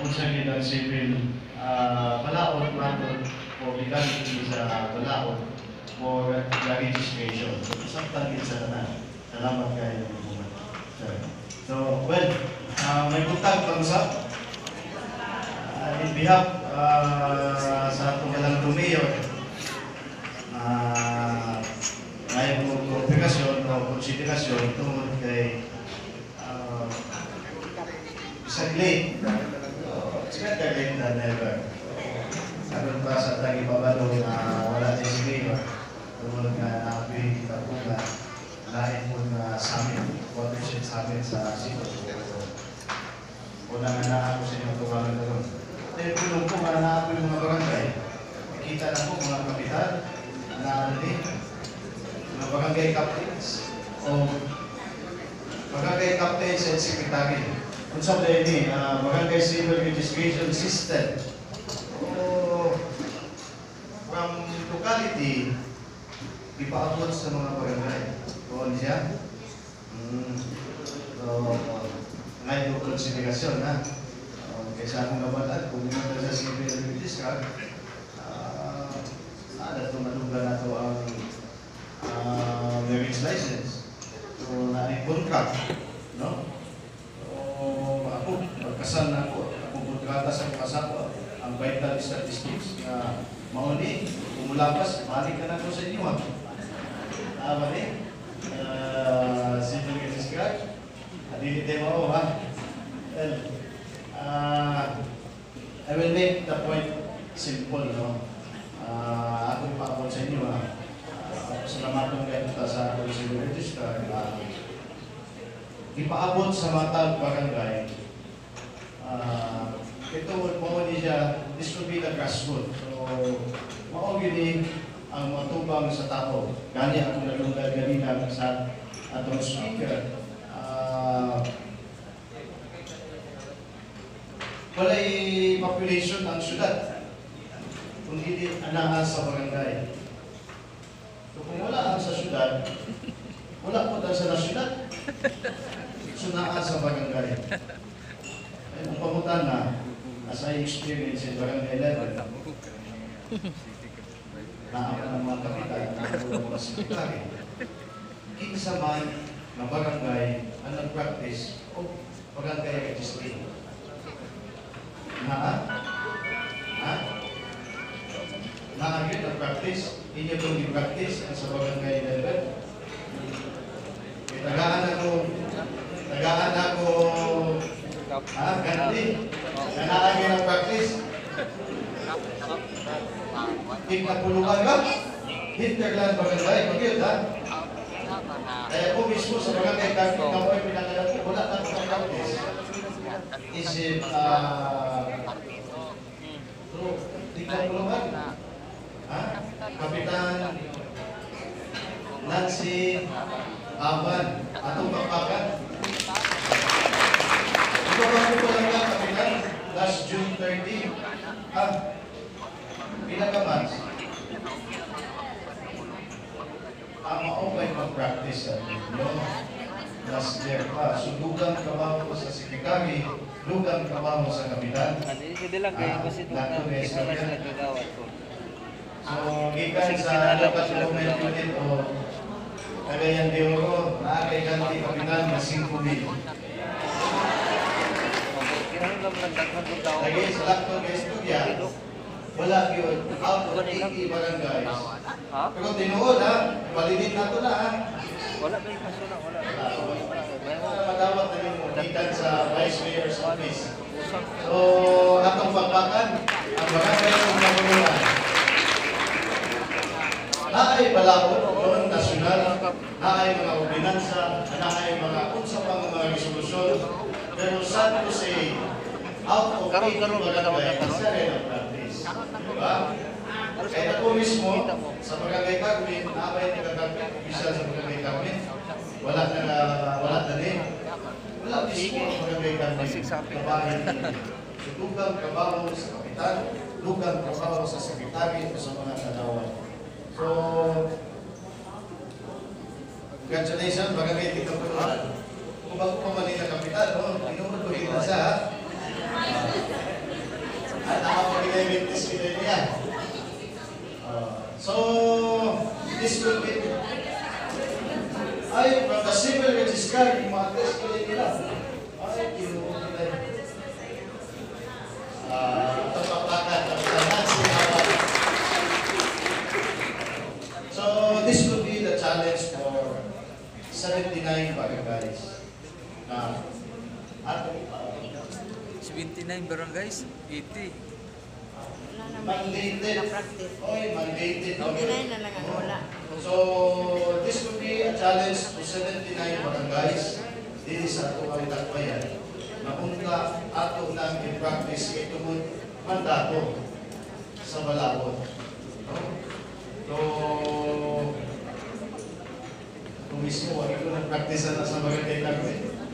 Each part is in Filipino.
sa kitang civil balaod matod o legality sa balaod for the registration. Isang tangit sa tanan. Salamat kayo. So, well, may butang pang-usap. In behalf sa Tugalang Mayor, ngayon po konfirmasyon o konsiderasyon tungkol kay isang late. It's better late than never. Sabi pa sa tagi pabalo na wala din si Mayor. Tungkol nga na-upgrade kita po na lahat po na summit, watershed summit sa Sito. Una nga na ako sa inyong tumalan na ron. Dahil kulong po nga na ako yung mga barangay. Nakita na po mga kapital na din, mga barangay captains o barangay captains and secretary. Kung sa ini, barangay civil registration system. O from locality, ipaabot sa mga barangay. Doon siya. So, ngayon yung konsiderasyon, ha? Kaysa akong nabalan, kung hindi sa civil register, tumalugan na ito ang marriage license. So, na-contract, no? So, ako, magkasal na ako. Akong kontrata sa kasawa, ang vital statistics na mauni, umulapas, balik ka na ko sa inyo, ha? Balik. Civil register, adilite mo, ha? Well, I will make the point simple, no? Ako ipaabot sa inyo, salamatan kayo sa civil register. Ipaabot sa matag barangay. Ito, mawali siya, this will be the grassroots. So, maugili ang matubang sa tao. Gani ako nalunggad ganina sa atong speaker. Walay population ang syudad kung hindi anahan sa barangay. So kung wala ang sa syudad, wala po tayo sa nasyudad. Sunaan sa barangay. Ay, ang pamutan na, as I experience in Barangay 11, naaman ng mga kapital, naaman ng mga sekretary. Kinsa man na barangay ang nag-practice o barangay registry. Yun ang practice, inyo itong i-practice sa barangay level. Tagaan ako, ganti. Ganaan yun ang practice. Tignapulukan ka, hinterland barangay, mag-yun, ha? Kaya po mismo sa barangay kami, na po'y pinagalan ko, wala na ang practice. Is it, tignapulukan? Kapitan Nancy Aban atong papakan. Ito ba ko lang ka, Kapitan? Last June 30. Pinakamas. Maupay mag-practice sa inyo. Last year pa. So, lugang kabaho sa sekretary, lugang kabaho sa kapitan. Hindi lang kayo kasi nagagawat ko. So, gikan sa local government unit o Cagayan de Oro, naakay kanti kapitan na 5,000. Lagi sa lakto ng estudya, wala yun, out of 80 barangays. Pero tinuod, ha? Palidin na ito na, ha? Wala ba yung kaso na? Wala. Madawat na yung gikan sa Vice Mayor's Office. So, atong pagbakan, ang barangay ng Naguluran. Naay balakot doon, nasyonal, naay mga ordinansa, naay mga unsa pang mga resolusyon. Pero sad to say, out of 80 barangay, isa rin ang practice. Diba? Kaya ako mismo, sa barangay Carmen, naabay nagagapit official sa barangay Carmen, wala na din. Wala mismo ang barangay Carmen. Kabahin din. Lugang trabaho sa kapitan, lugang trabaho sa sekretary o sa mga kanawan. So, congratulations, barangay Kikang. Kung bago pa Manila Kapital, no? Inuod ko rin na siya, ha? card, yung mga test ko nila. Ay, kinuha tapaklakan, tapaklakan sila. So, this will be the challenge for 79 barangays. At 79 barangays, 80. mandated. Oy, mandated. 29 na lang ang wala. So, this will be a challenge to 79 barangays. This is ato ang takbayan. Napunta ato lang i-practice ito mo mandato sa Malabon. So, kung mismo, ito nag-practice na sa Barangay lang.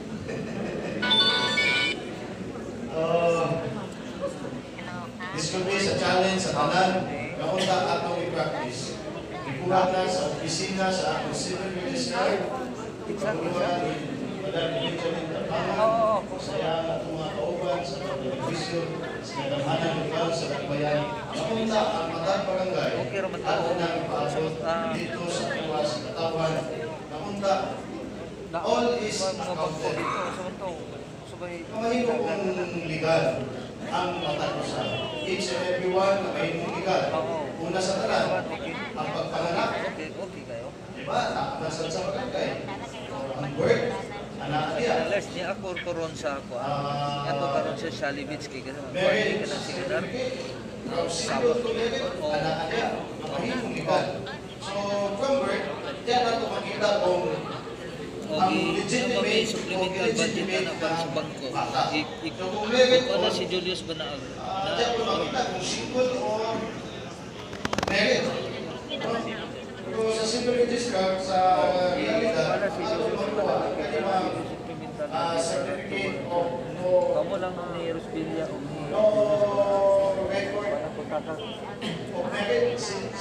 This will be a challenge sa tanan. Napunta atong i-practice. Ikuha na sa opisina, sa atong civil registrar. Pagkuha ni Madam Benjamin Tapangan, saya atong mga kauban sa mga benepisyo, sa kadamhanan lugar sa Dakbayan. Napunta ang matang barangay ato nang ipaabot dito sa tuwa sa katawan. Napunta, all is accounted. Kamahino kong legal ang matagusan. Each and every one na may legal. Una sa tanan, ang pagpanganak. Diba? Nakabasan sa barangay. Ang work, anak niya. Alas niya ako karon sa ako. Ato karon sa Shalibits kay ganun. Marriage Ka na sigaran. certificate. From single to married, anak niya. Makamahino legal. So, from birth, diyan nato makita kung ang legitimate o illegitimate sa bangko. bata. So, kung married o Ano si Julius ba na diyan ko makita kung single o married. Pero sa civil registrar, sa realidad, ato magkuha kanyang certificate of no Kamu lang ni Rosbilia o ni no record of marriage.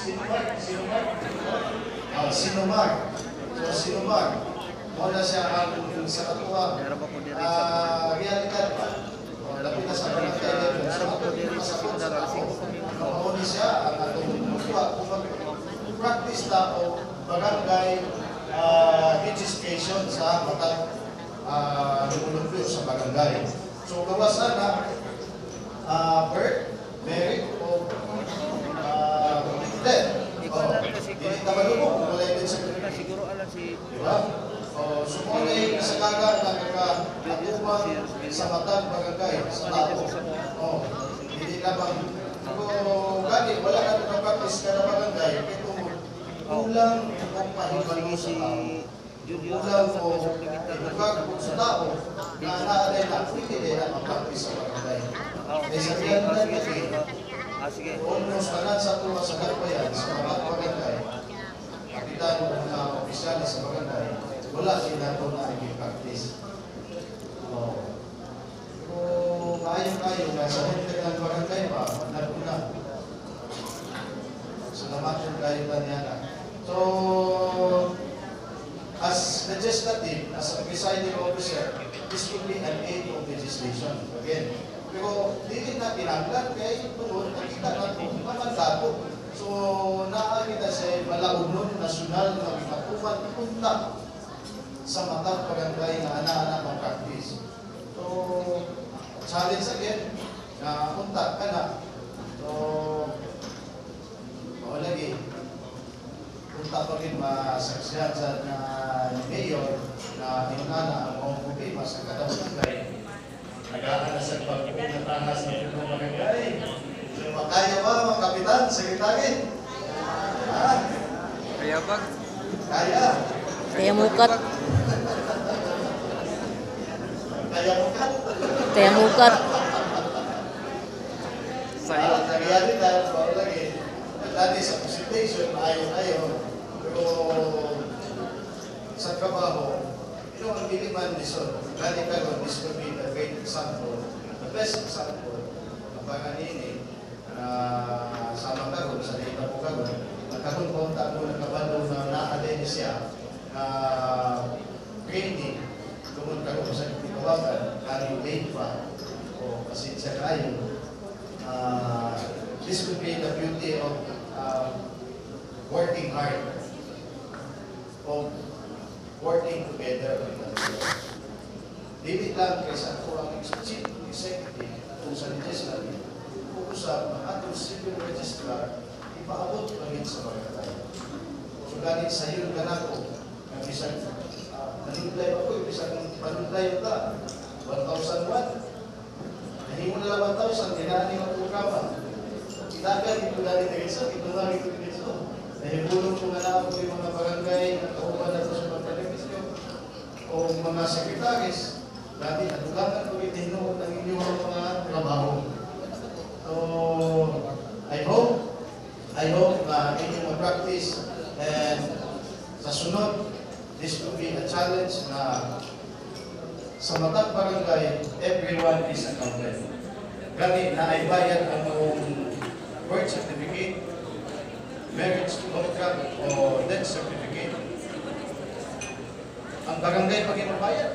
Sinumar. So, sinumar. Muna siya ang sa katuwa. meron pa po diri sa Realidad pa. Lapit na sa barangay level. meron pa po diri sa seminar alas 5 kami. Kamuha siya ang atong katuwa. Practice na o barangay registration sa matang lumulupyo sa barangay. So, kawasan na birth, married, o death. Hindi naman mo kung wala din sa Na siguro alam si diba? So, kung ay kasagagan na nakatuman sa matang barangay, sa tao. Hindi naman. Kung gani, wala na nakapractice ka na barangay, ito kulang kung pahibalo sa tao. Kulang o edukar kung sa tao na naalay na hindi din na mapractice sa barangay. Eh, sa realidad kasi, sige. almost kanan sa tuwa sa Dakbayan, sa mga barangay, kapitan mo mga opisyal sa barangay, wala sila ito na i-practice. Kung kayo na sa hintig ng barangay pa, naguna. Salamatin kayo tanyana. So, as legislative, as a presiding officer, this will be an aid of legislation. Again, pero hindi na pinaglan kaya doon nakita natin mamandato. So, nakakita siya malaunon, nasyonal, na matuman, punta sa matang barangay na anak-anak ng practice. So, challenge again, na punta ka na. So, lagi, punta pa rin masaksihan sa mayor na inunana ang mga problema sa barangay. Nagaan na sa pagpapatahas ng mga barangay. So, makaya ba mga kapitan, sekretary? Kaya bag Kaya. Kaya mukat. Kaya mo ka. Kaya mukat. Sa realidad, bawal lagi. Dati sa presentation, ayaw-ayaw. Pero sa trabaho, ang diliman nison. Dati ka doon, this will be the great example, the best example, na panganini, sama ka doon, sa data po ka doon, nagkaroon po ang nakabalo na nakalini siya, training, tungkol ka doon sa ikawagan, karing late pa, o pasensya kayo. This will be the beauty of working hard, of working together with Dili lang kaysa ako ang executive kung sa legislative, usap ang atong civil registrar, ipaabot langit sa barangay. So ganit sa iyo ganako, ang isang nanunday ako, isang panunday ta, 1,001. Nahimo na lang 1,000, tinaan yung programa. Itagan, ito ganit na isa, ito nga ito dito. Nahimulong ko nga na ako yung mga barangay, at kauban na ito sa mga televisyon, o mga sekretaris, dati natulangan ko itinood ng inyong mga trabaho. So, I hope na inyong mag-practice and sa sunod, this will be a challenge na sa matang barangay, everyone is accounted. Gani na ay bayad ang birth certificate, marriage contract, o death certificate. Ang barangay pag imabayad.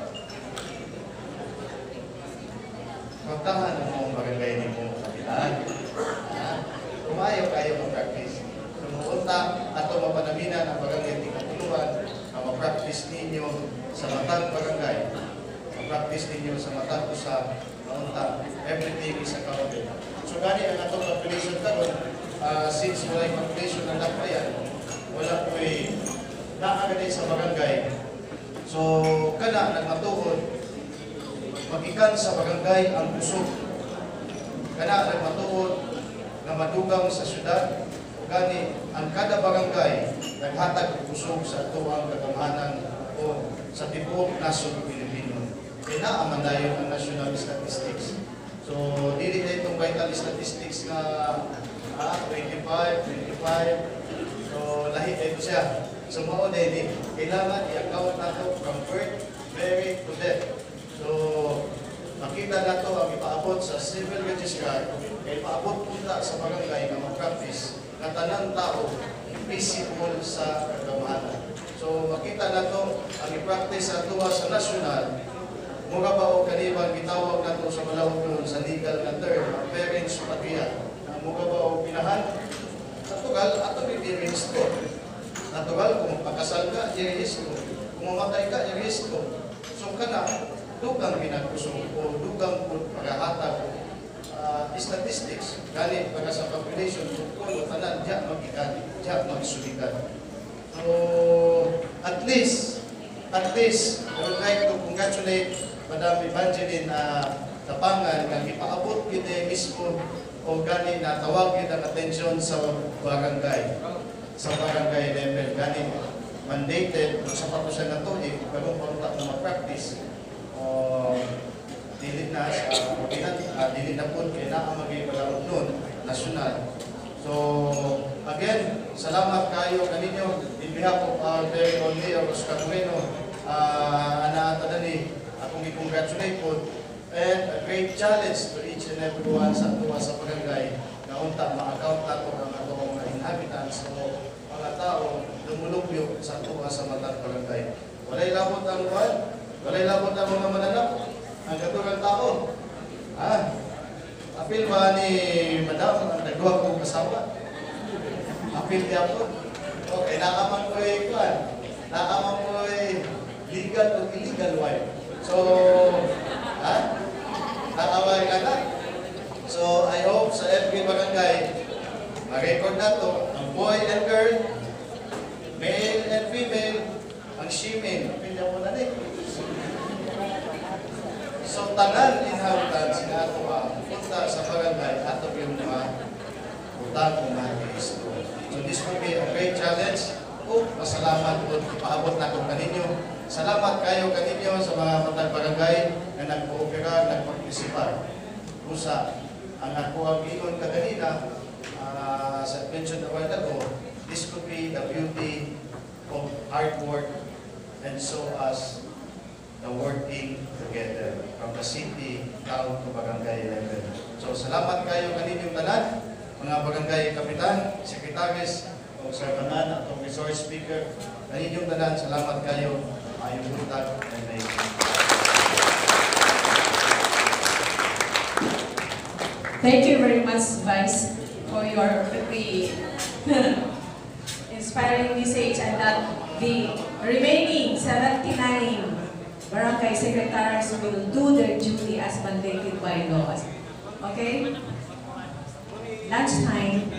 Magtahan mo ang barangay ni mo kapitan. Kumayo kayo mag-practice. Lumunta ato mapanaminan ang barangay ni Kapuluan na mag-practice ninyo sa matang barangay. Mag-practice ninyo sa matang usap, maunta. Everything is accounted. So gani ang atong calculation karon, since wala yung calculation ng lakbayan, wala po naagad sa barangay. So kana nagmatuod, magikan sa barangay ang usog. Kana nagmatuod na madugang sa syudad, o gani ang kada barangay naghatag og usog sa atuang kagamhanan o sa tibuok nasod Pilipino. Kaya amandayon ang national statistics. So dili na itong vital statistics na 25. So lahi ito siya. So mao din kailangan i-account nato from birth, marriage to death. So makita nato ang ipaabot sa civil registrar, kay ipaabot punta sa barangay na mag-practice na tanang tao visible sa kagamhanan. So makita nato ang i-practice sa tuwa sa national. Mga ba o kaniban gitawag nato sa malawag nun sa legal na term, parents patriya. Mga ba o pinahan, natugal, ato i-risk ko. Natural, kung pakasal ka, i-risk ko. Kung mamatay ka, i-risk ko. So kana, dugang pinag-usong o dugang paghahatag statistics. Gani, para sa population, kung tanan, diya magikan, diya magsulikan. So, at least, I would like to congratulate Madam Evangeline Tapangan na ipaabot yun mismo o gani na tawagin ang atensyon sa barangay. Sa barangay level, gani mandated, sa pato siya na ito, bagong parutak na mag-practice. Dili na sa dili na po, kaya na ang mag-ibalawag nun, nasyonal. So, again, salamat kayo kaninyo in behalf of our very own Mayor Oscar Moreno, anaatadani, akong i-congratulate po, and a great challenge to each and everyone sa tuwa sa barangay na unta ma-account nato ang atong mga inhabitants o mga tao lumulubyo sa tuwa sa matang barangay. Walay labot ang buwan, walay labot ang mga mananap, ang katulang tao. Apil ba ni Madam ang nagduwa kong kasawa? Apil di ako. Okay, nakaman ko kuwan. Nakaman ko legal o illegal wife. So, nakaway ka na. So, I hope sa every barangay, ma-record na to, ang boy and girl, male and female, ang she-male. Apil di ako na rin. So, tanan inhabitants na ito punta sa barangay at yung mga utang kung mahagis. So, this will be a great challenge. Masalamat po, ipaabot na kong kaninyo. Salamat kayo kaninyo sa mga matang barangay na nag-coopera, nag-participar. Kusa, ang ako ang iyon kaganina, sa mentioned a while ago, this could be the beauty of hard work and so as the working together from the city down to barangay level. So salamat kayo kaninyong tanan, mga barangay kapitan, sekretaris, o sa tanan, atong resource speaker, kaninyong tanan, salamat kayo, ayong buntag, and may Thank you very much, Vice, for your very inspiring message, and that the remaining 79 barangay secretaries will do their duty as mandated by law. Okay? Lunchtime,